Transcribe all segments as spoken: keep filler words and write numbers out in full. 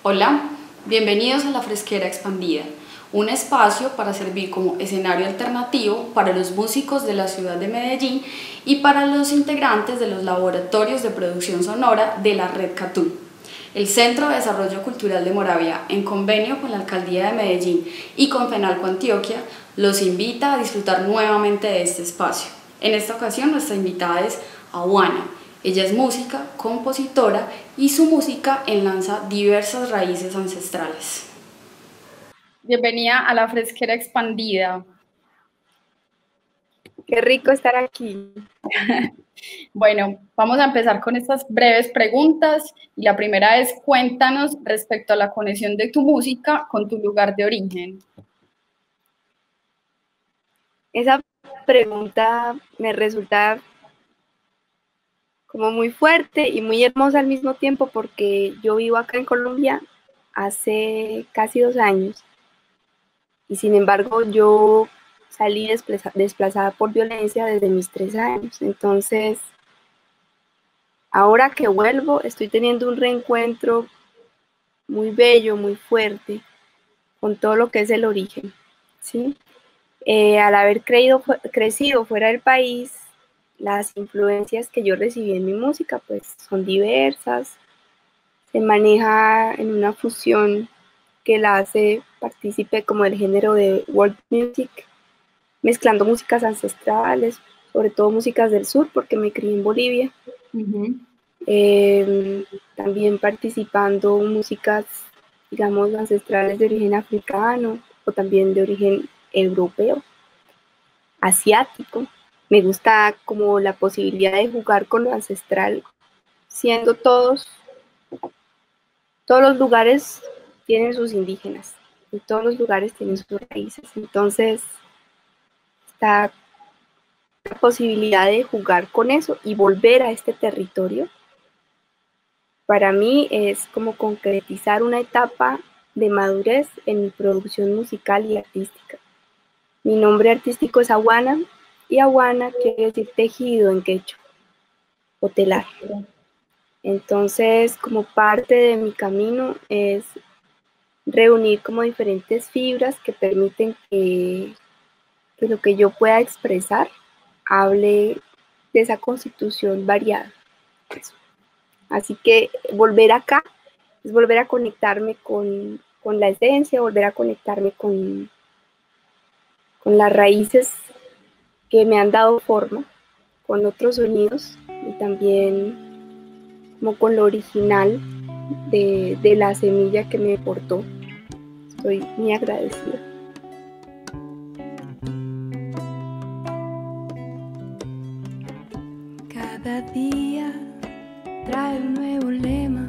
Hola, bienvenidos a La Fresquera Expandida, un espacio para servir como escenario alternativo para los músicos de la ciudad de Medellín y para los integrantes de los laboratorios de producción sonora de la Red Catú. El Centro de Desarrollo Cultural de Moravia, en convenio con la Alcaldía de Medellín y con FENALCO Antioquia, los invita a disfrutar nuevamente de este espacio. En esta ocasión nuestra invitada es Awana. Ella es música, compositora y su música enlaza diversas raíces ancestrales. Bienvenida a La Fresquera Expandida. Qué rico estar aquí. Bueno, vamos a empezar con estas breves preguntas. Y la primera es, cuéntanos respecto a la conexión de tu música con tu lugar de origen. Esa pregunta me resulta como muy fuerte y muy hermosa al mismo tiempo porque yo vivo acá en Colombia hace casi dos años y sin embargo yo salí desplaza, desplazada por violencia desde mis tres años. Entonces, ahora que vuelvo estoy teniendo un reencuentro muy bello, muy fuerte con todo lo que es el origen, ¿sí? Eh, al haber creído, crecido fuera del país, las influencias que yo recibí en mi música pues son diversas, se maneja en una fusión que la hace partícipe como del género de world music, mezclando músicas ancestrales, sobre todo músicas del sur porque me crié en Bolivia, uh-huh. eh, también participando músicas digamos ancestrales de origen africano o también de origen europeo, asiático. Me gusta como la posibilidad de jugar con lo ancestral, siendo todos, todos los lugares tienen sus indígenas y todos los lugares tienen sus raíces. Entonces, esta posibilidad de jugar con eso y volver a este territorio, para mí es como concretizar una etapa de madurez en mi producción musical y artística. Mi nombre artístico es Awana, y Awana quiere decir tejido en quechua, o telar. Entonces, como parte de mi camino es reunir como diferentes fibras que permiten que, que lo que yo pueda expresar hable de esa constitución variada. Así que volver acá es volver a conectarme con, con la esencia, volver a conectarme con, con las raíces que me han dado forma, con otros sonidos y también como con lo original de, de la semilla que me portó. Estoy muy agradecida. Cada día trae un nuevo lema.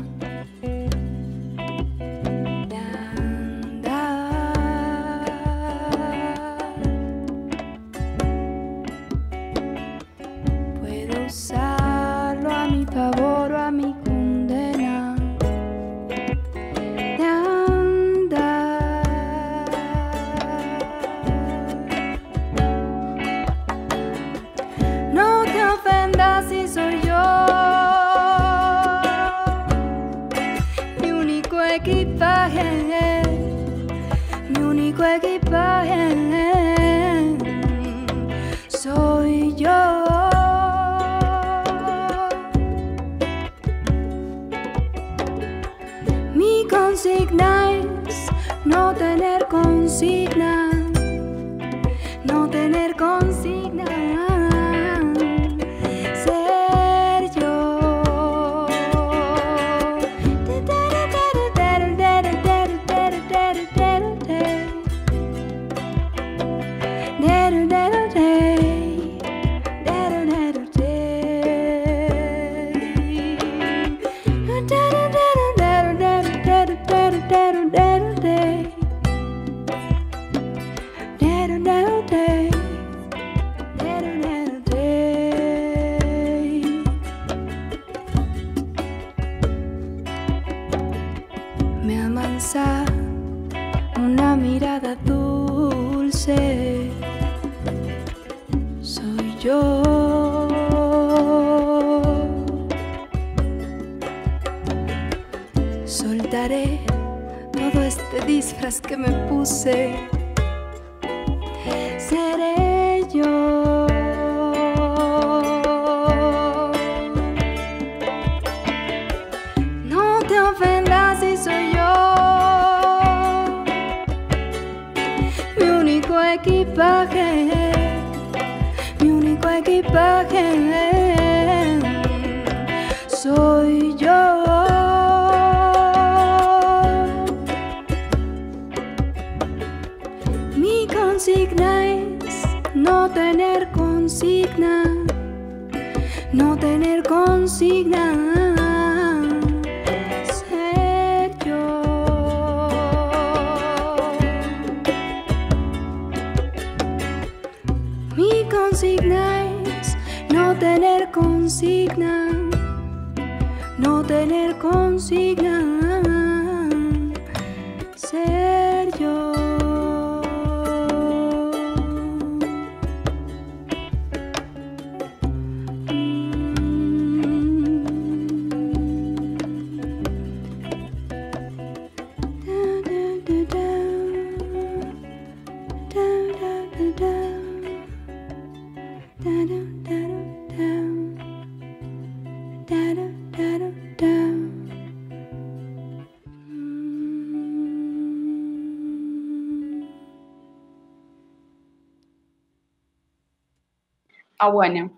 Usarlo a mi favor o a mi condena de andar. No te ofendas si soy yo mi único equipaje, mi único equipaje soy yo. Consigna es no tener consigna, no tener consigna, ser yo. Me amansa una mirada dulce, soy yo. Soltaré este disfraz que me puse, seré yo. No te ofendas si soy yo, mi único equipaje, mi único equipaje soy yo. Mi consigna es no tener consigna, no tener consigna, ser yo. Mi consigna es no tener consigna, no tener consigna, ser yo. Ah, bueno.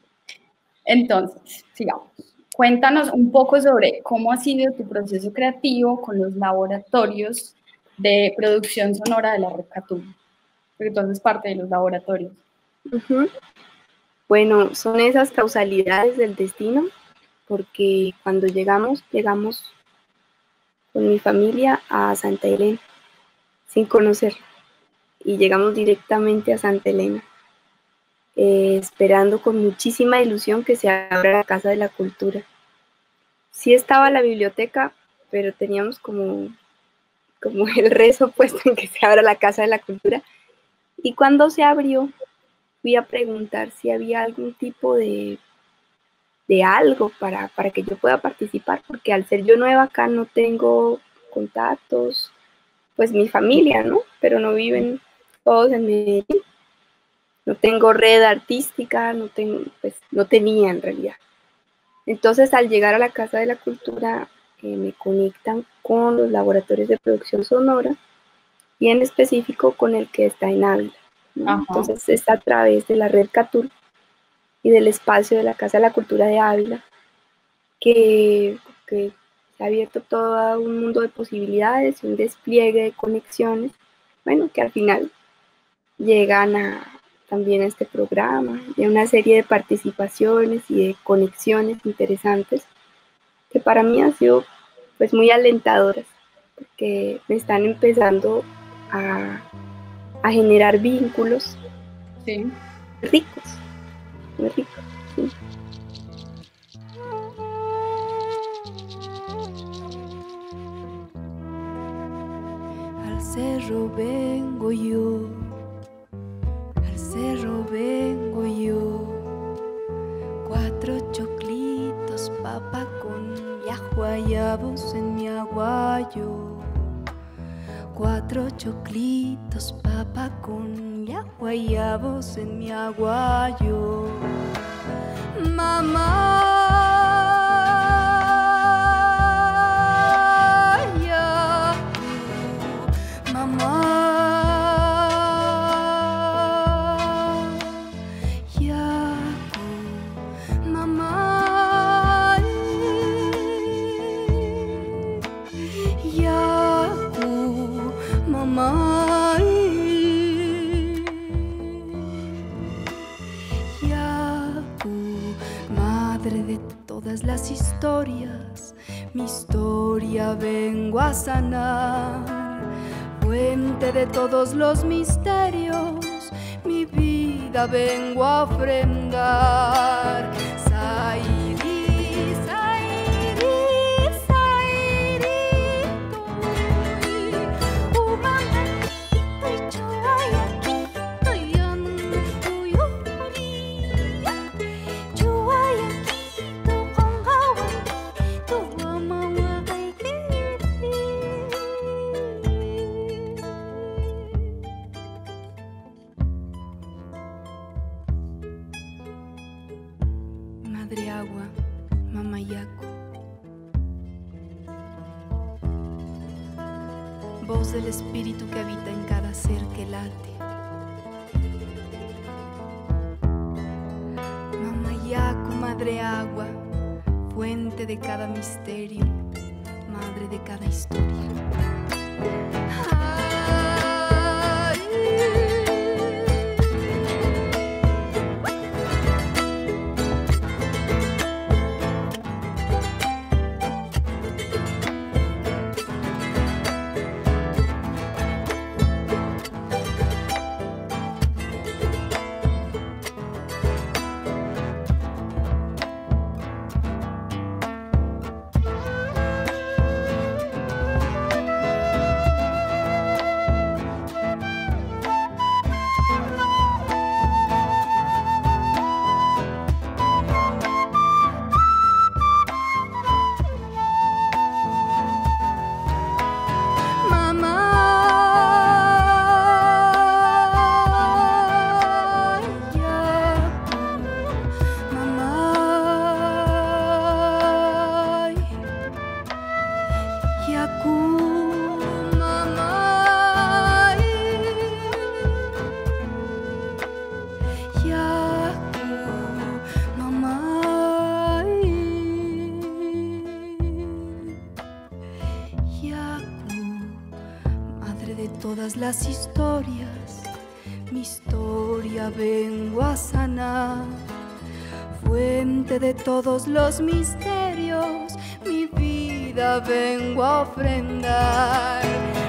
Entonces, sigamos. Cuéntanos un poco sobre cómo ha sido tu proceso creativo con los laboratorios de producción sonora de la Red Catul, porque tú haces parte de los laboratorios. Uh-huh. Bueno, son esas causalidades del destino, porque cuando llegamos, llegamos con mi familia a Santa Elena, sin conocerla, y llegamos directamente a Santa Elena, eh, esperando con muchísima ilusión que se abra la Casa de la Cultura. Sí estaba la biblioteca, pero teníamos como, como el rezo puesto en que se abra la Casa de la Cultura, y cuando se abrió, fui a preguntar si había algún tipo de, de algo para, para que yo pueda participar, porque al ser yo nueva acá no tengo contactos, pues mi familia, ¿no? Pero no viven todos en Medellín. No tengo red artística, no tengo, pues no tenía en realidad. Entonces al llegar a la Casa de la Cultura eh, me conectan con los laboratorios de producción sonora y en específico con el que está en Ávila, ¿no? Entonces es a través de la Red Catul y del espacio de la Casa de la Cultura de Ávila que, que se ha abierto todo un mundo de posibilidades, un despliegue de conexiones, bueno, que al final llegan a, también a este programa, de una serie de participaciones y de conexiones interesantes que para mí han sido pues muy alentadoras, porque me están empezando a, a generar vínculos sí. ricos, muy ricos, sí. Al cerro vengo yo, al cerro vengo yo, cuatro choclitos, papa con guayabos en mi aguayo, cuatro choclitos, papa con guayabos en mi aguayo. Mamá, ya, mamá, ya, mamá. Madre de todas las historias, mi historia vengo a sanar. Fuente de todos los misterios, mi vida vengo a ofrendar. Sairi, sairi, sairi, tu, umama, tu, choaya, tu, yon, tu, yuri, choaya, tu, kongawa, tu, amawa, kaili. madre agua, Mamayacu. Voz del espíritu que habita en cada ser que late. Mamayacu, madre agua, fuente de cada misterio, madre de cada historia. Las historias, mi historia vengo a sanar, fuente de todos los misterios, mi vida vengo a ofrendar.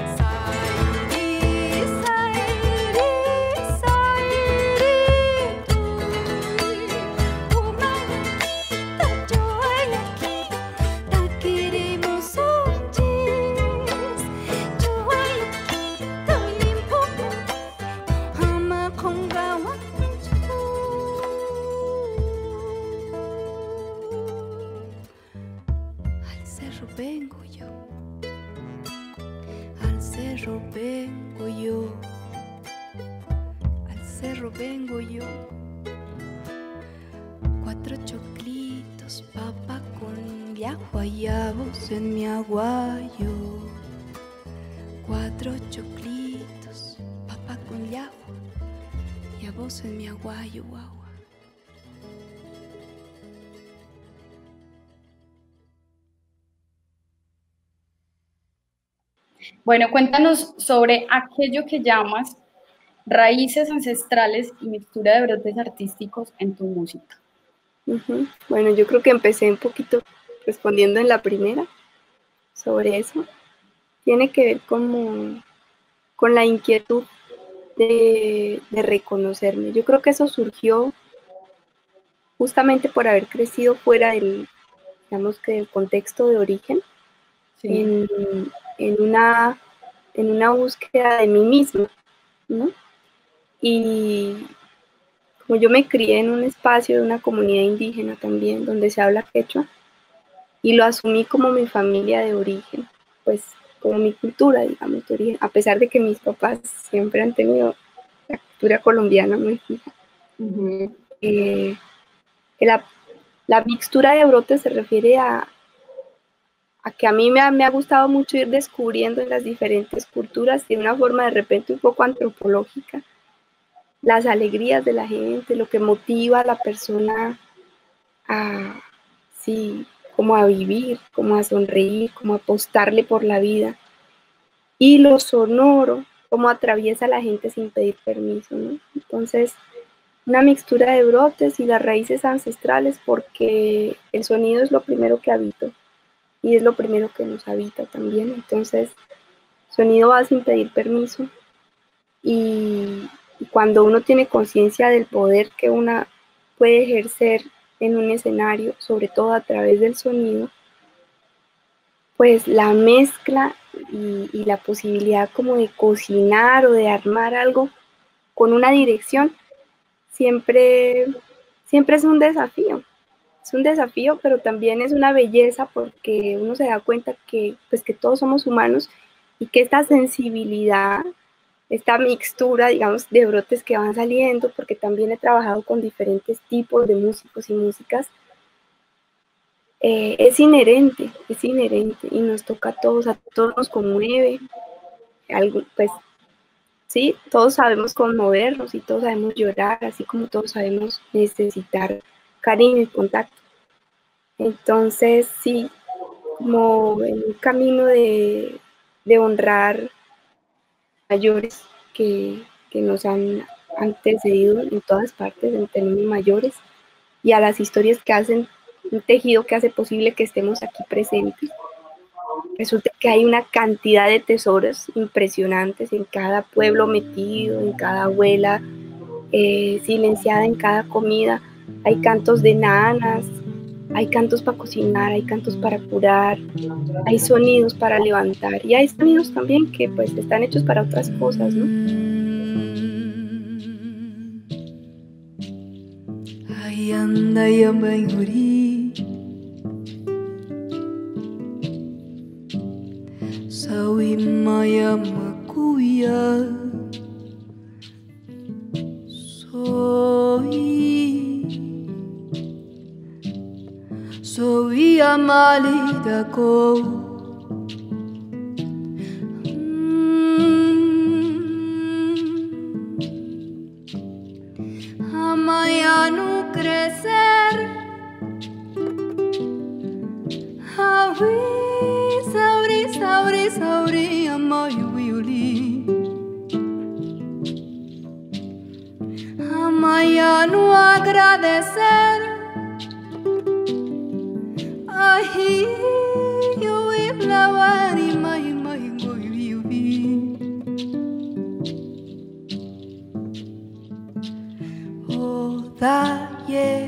Vengo yo, al cerro vengo yo, al cerro vengo yo. Cuatro choclitos, papa con guayabos en mi aguayo. Cuatro choclitos, papa con guayabos en mi aguayo, guau. Bueno, cuéntanos sobre aquello que llamas raíces ancestrales y mixtura de brotes artísticos en tu música. Uh-huh. Bueno, yo creo que empecé un poquito respondiendo en la primera sobre eso. Tiene que ver como, con la inquietud de, de reconocerme. Yo creo que eso surgió justamente por haber crecido fuera del, digamos que del contexto de origen, sí. en, en, una, en una búsqueda de mí misma, ¿no? Y como yo me crié en un espacio de una comunidad indígena también, donde se habla quechua, y lo asumí como mi familia de origen, pues como mi cultura, digamos, de origen, a pesar de que mis papás siempre han tenido la cultura colombiana muy fija. Uh-huh. eh, la, la mixtura de brotes se refiere a, a que a mí me ha, me ha gustado mucho ir descubriendo en las diferentes culturas de una forma de repente un poco antropológica las alegrías de la gente, lo que motiva a la persona a, sí, como a vivir, como a sonreír, como a apostarle por la vida. Y lo sonoro, como atraviesa a la gente sin pedir permiso, ¿no? Entonces, una mixtura de brotes y las raíces ancestrales, porque el sonido es lo primero que habito y es lo primero que nos habita también. Entonces, sonido va sin pedir permiso y, y cuando uno tiene conciencia del poder que una puede ejercer en un escenario, sobre todo a través del sonido, pues la mezcla y, y la posibilidad como de cocinar o de armar algo con una dirección siempre, siempre es un desafío. Es un desafío, pero también es una belleza porque uno se da cuenta que, pues, que todos somos humanos y que esta sensibilidad, esta mixtura, digamos, de brotes que van saliendo, porque también he trabajado con diferentes tipos de músicos y músicas, eh, es inherente, es inherente y nos toca a todos, a todos nos conmueve, algo, pues sí, todos sabemos conmovernos y todos sabemos llorar, así como todos sabemos necesitar cariño y contacto. Entonces, sí, como en un camino de, de honrar mayores que, que nos han antecedido en todas partes, en términos mayores, y a las historias que hacen un tejido que hace posible que estemos aquí presentes. Resulta que hay una cantidad de tesoros impresionantes en cada pueblo metido, en cada abuela eh, silenciada, en cada comida. Hay cantos de nanas, hay cantos para cocinar, hay cantos para curar, hay sonidos para levantar y hay sonidos también que pues están hechos para otras cosas, ¿no? Ay, anda, ya me morí. Sawi maya makuya. Soy Soy amalida ko. Amanhã crescer, aui, sauri, sauri, sauri, amanhã violi. Amanhã no agradecer, ai, eu ia lavar e mai, mai, goi, violi. Daye,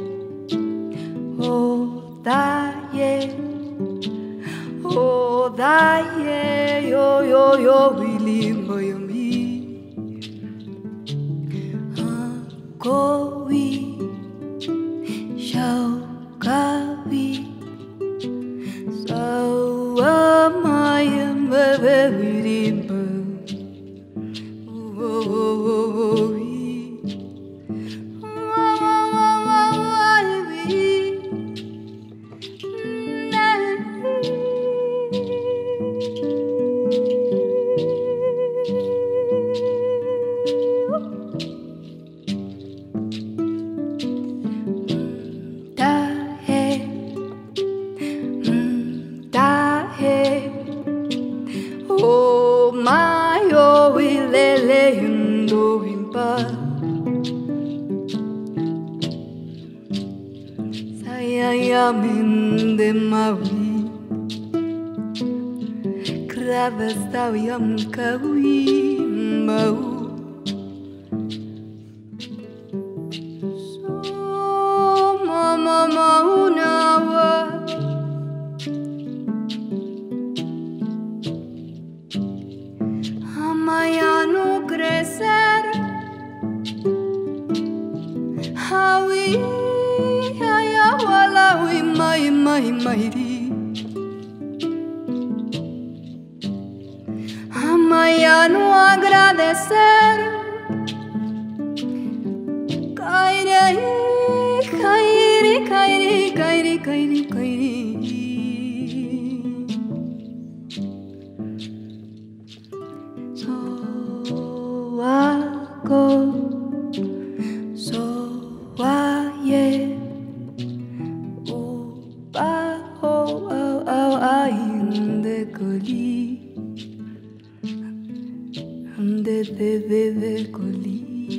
oh daye, oh daye, yo yo yo Willy Miami, Kowi, Shaukawi, Sawa Mayam Bebe Willy Miami, oh oh oh. Sayayamende mawi, kravastawiyam kawi mau. So mama maunawa, amanhã no crescer, hawi. Mai, mai, mairi. Amanhã no agradecer, caire, caire, caire, caire, caire, caire. So ako, so aye. De de de de coli.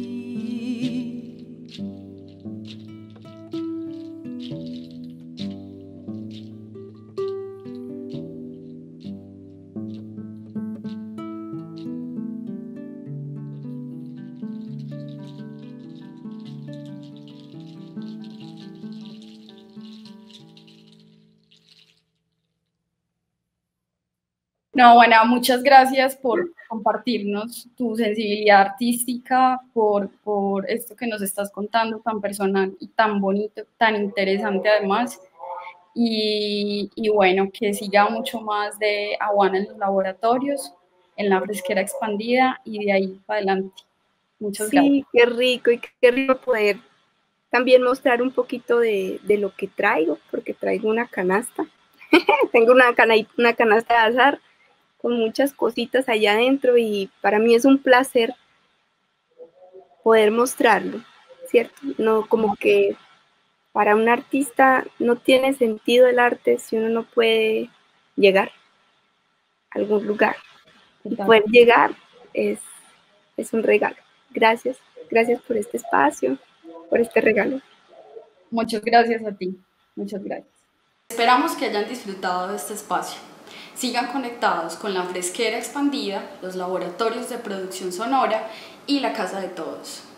No, bueno, muchas gracias por compartirnos tu sensibilidad artística, por, por esto que nos estás contando tan personal y tan bonito, tan interesante además. Y, y bueno, que siga mucho más de Awana en los laboratorios, en la fresquera expandida y de ahí para adelante. Muchas sí, gracias. Sí, qué rico y qué rico poder también mostrar un poquito de, de lo que traigo, porque traigo una canasta. Tengo una, cana, una canasta de azar con muchas cositas allá adentro y para mí es un placer poder mostrarlo, ¿cierto? No, como que para un artista no tiene sentido el arte si uno no puede llegar a algún lugar. Y poder llegar es, es un regalo. Gracias, gracias por este espacio, por este regalo. Muchas gracias a ti, muchas gracias. Esperamos que hayan disfrutado de este espacio. Sigan conectados con la Fresquera Expandida, los laboratorios de producción sonora y la Casa de Todos.